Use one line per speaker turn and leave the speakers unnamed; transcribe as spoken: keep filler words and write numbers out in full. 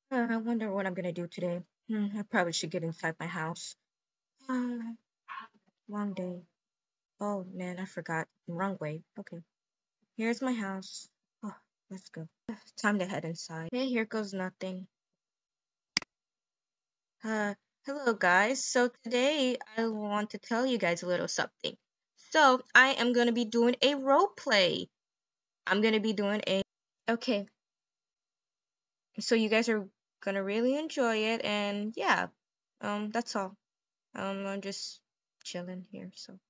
Uh, I wonder what I'm gonna do today. Hmm, I probably should get inside my house. Uh, long day. Oh man, I forgot. Wrong way. Okay. Here's my house. Oh, let's go. Time to head inside. Hey, here goes nothing. Uh, hello guys. So today I want to tell you guys a little something. So I am gonna be doing a role play. I'm gonna be doing a. Okay. So you guys are gonna really enjoy it, and yeah. Um, that's all. Um, I'm just chilling here. So.